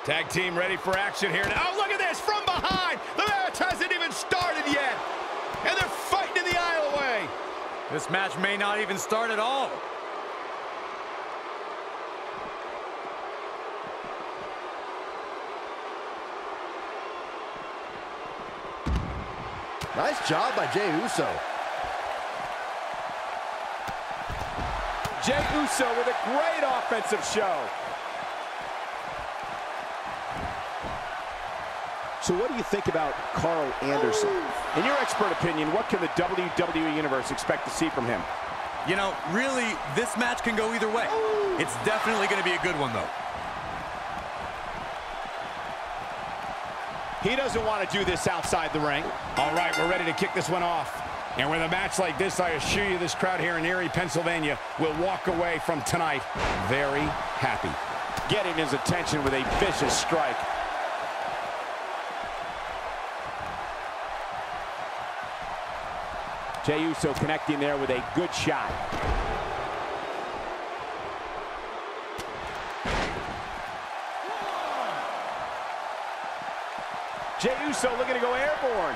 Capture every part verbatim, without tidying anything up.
Tag team ready for action here. Oh, look at this, from behind. The match hasn't even started yet. And they're fighting in the aisle away. This match may not even start at all. Nice job by Jey Uso. Jey Uso with a great offensive show. So what do you think about Carl Anderson? In your expert opinion, what can the W W E Universe expect to see from him? You know, really, this match can go either way. It's definitely going to be a good one, though. He doesn't want to do this outside the ring. All right, we're ready to kick this one off. And with a match like this, I assure you this crowd here in Erie, Pennsylvania will walk away from tonight very happy. Getting his attention with a vicious strike. Jey Uso connecting there with a good shot. Jey Uso looking to go airborne.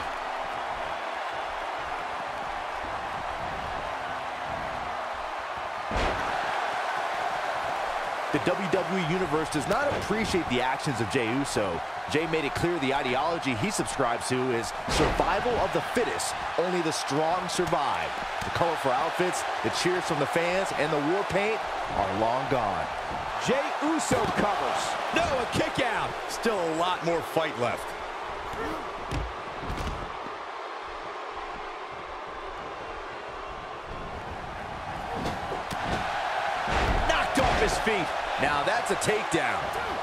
The W W E Universe does not appreciate the actions of Jey Uso. Jey made it clear the ideology he subscribes to is survival of the fittest. Only the strong survive. The colorful outfits, the cheers from the fans, and the war paint are long gone. Jey Uso covers. No, a kick out. Still a lot more fight left. Knocked off his feet. Now that's a takedown.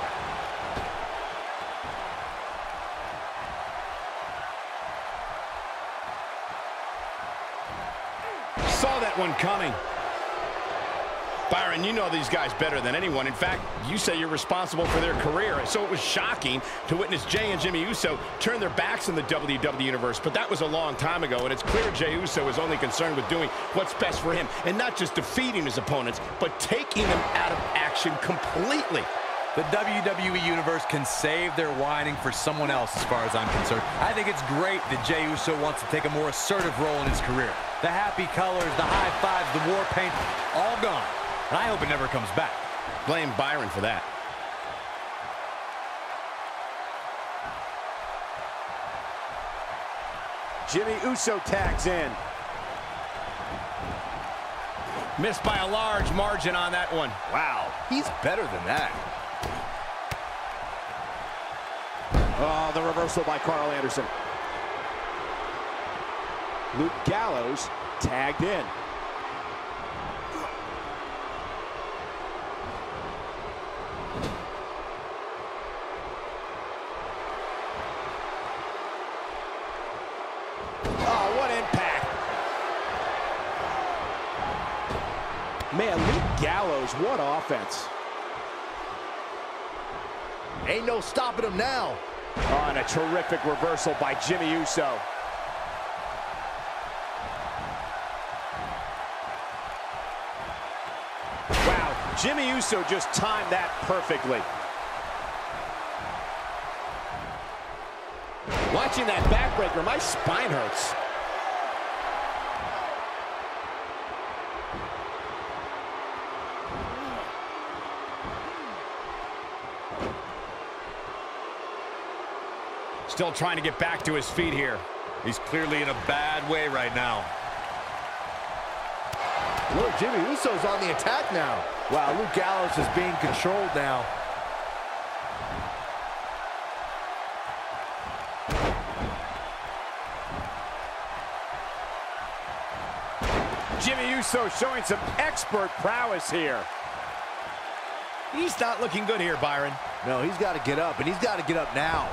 Saw that one coming. Byron, you know these guys better than anyone. In fact, you say you're responsible for their career. So it was shocking to witness Jey and Jimmy Uso turn their backs on the W W E Universe. But that was a long time ago, and it's clear Jey Uso is only concerned with doing what's best for him. And not just defeating his opponents, but taking them out of action completely. The W W E Universe can save their whining for someone else as far as I'm concerned. I think it's great that Jey Uso wants to take a more assertive role in his career. The happy colors, the high fives, the war paint, all gone. And I hope it never comes back. Blame Byron for that. Jimmy Uso tags in. Missed by a large margin on that one. Wow, he's better than that. Oh, the reversal by Carl Anderson. Luke Gallows tagged in. Oh, what impact. Man, Luke Gallows, what offense. Ain't no stopping him now. Oh, and a terrific reversal by Jimmy Uso. Wow, Jimmy Uso just timed that perfectly. Watching that backbreaker, my spine hurts. Still trying to get back to his feet here. He's clearly in a bad way right now. Look, Jimmy Uso's on the attack now. Wow, Luke Gallows is being controlled now. Jimmy Uso showing some expert prowess here. He's not looking good here, Byron. No, he's got to get up, and he's got to get up now.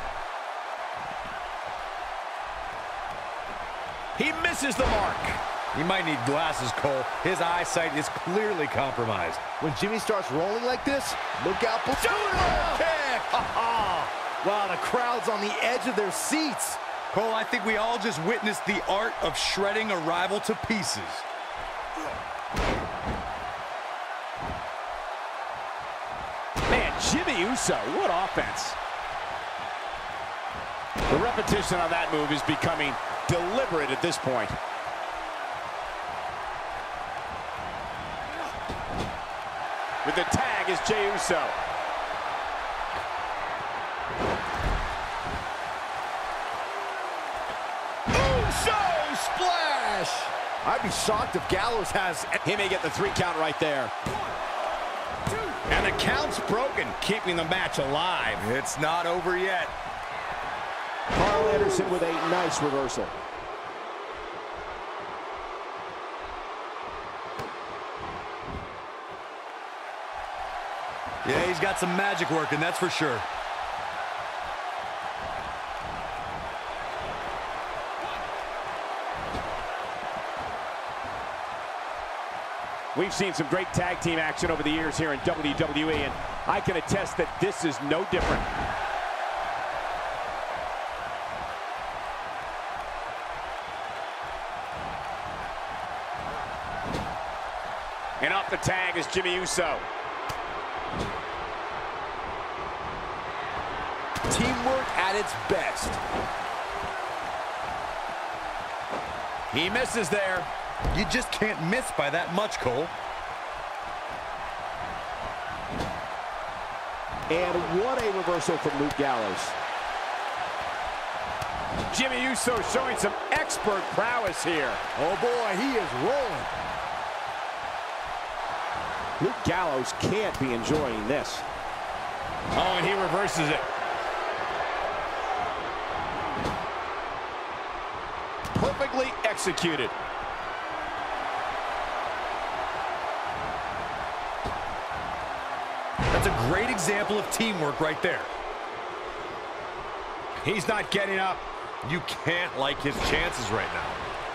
He misses the mark. He might need glasses, Cole. His eyesight is clearly compromised. When Jimmy starts rolling like this, look out for Shoulder kick! Wow, the crowd's on the edge of their seats. Cole, I think we all just witnessed the art of shredding a rival to pieces. Man, Jimmy Uso, what offense. The repetition on that move is becoming deliberate at this point. With the tag is Jey Uso. Uso splash! I'd be shocked if Gallows has... He may get the three count right there. And the count's broken, keeping the match alive. It's not over yet. Karl Anderson with a nice reversal. Yeah, he's got some magic working, that's for sure. We've seen some great tag team action over the years here in W W E, and I can attest that this is no different. And off the tag is Jimmy Uso. Teamwork at its best. He misses there. You just can't miss by that much, Cole. And what a reversal from Luke Gallows. Jimmy Uso showing some expert prowess here. Oh boy, he is rolling. Luke Gallows can't be enjoying this. Oh, and he reverses it. Perfectly executed. That's a great example of teamwork right there. He's not getting up. You can't like his chances right now.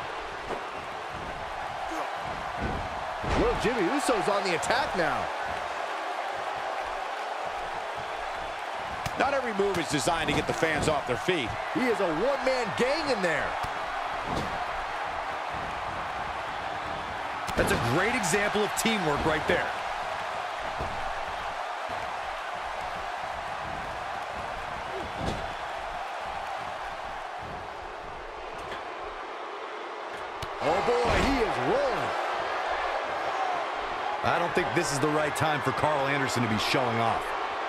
Well, Jimmy Uso's on the attack now. Not every move is designed to get the fans off their feet. He is a one-man gang in there. That's a great example of teamwork right there. Oh boy, he is rolling. I don't think this is the right time for Karl Anderson to be showing off.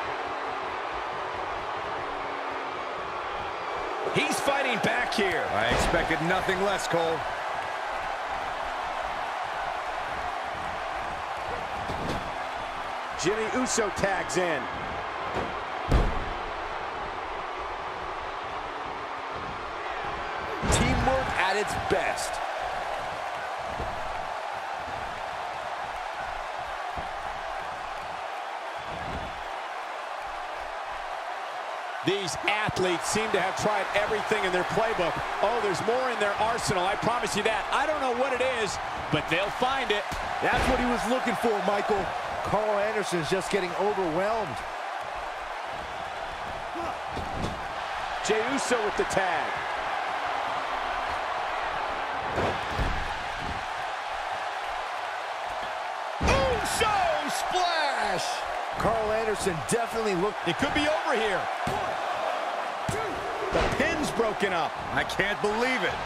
He's fighting back here. I expected nothing less, Cole. Jimmy Uso tags in. Teamwork at its best. These athletes seem to have tried everything in their playbook. Oh, there's more in their arsenal, I promise you that. I don't know what it is, but they'll find it. That's what he was looking for, Michael. Karl Anderson's just getting overwhelmed. Jey Uso with the tag. Uso splash! Karl Anderson definitely looked... It could be over here. The pin's broken up. I can't believe it.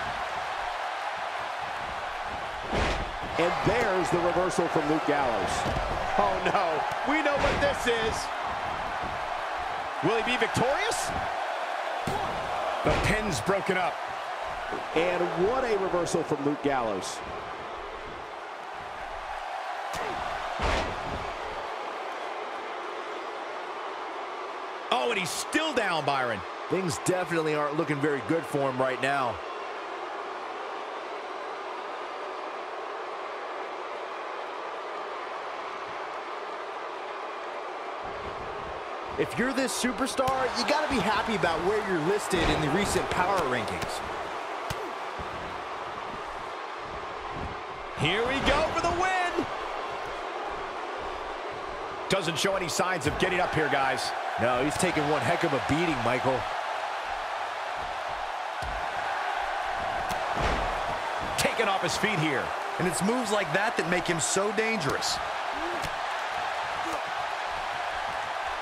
And there's the reversal from Luke Gallows. Oh no, we know what this is. Will he be victorious? The pin's broken up. And what a reversal from Luke Gallows. Oh, and he's still down, Byron. Things definitely aren't looking very good for him right now. If you're this superstar, you gotta be happy about where you're listed in the recent power rankings. Here we go for the win. Doesn't show any signs of getting up here, guys. No, he's taking one heck of a beating, Michael. Taken off his feet here. And it's moves like that that make him so dangerous.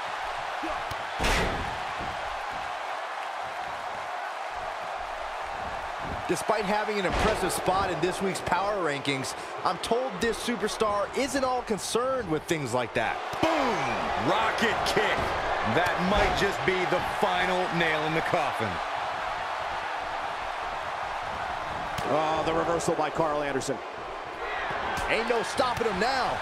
Despite having an impressive spot in this week's power rankings, I'm told this superstar isn't all concerned with things like that. Boom! Rocket kick. That might just be the final nail in the coffin. Oh, the reversal by Carl Anderson. Ain't no stopping him now.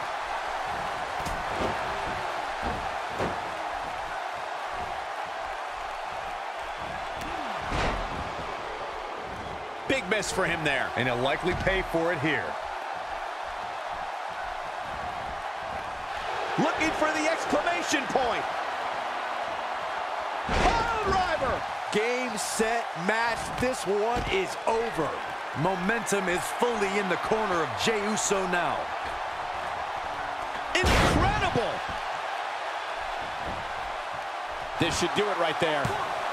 Big miss for him there. And he'll likely pay for it here. Looking for the exclamation point. Pile driver. Game, set, match. This one is over. Momentum is fully in the corner of Jey Uso now. Incredible. This should do it right there.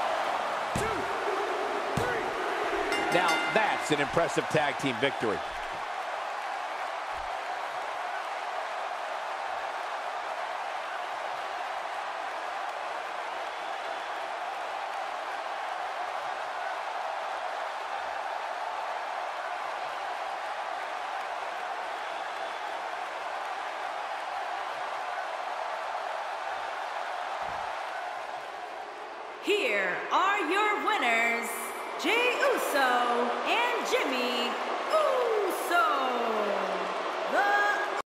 Now, that's an impressive tag team victory. Here are your winners, Jey Uso and Jimmy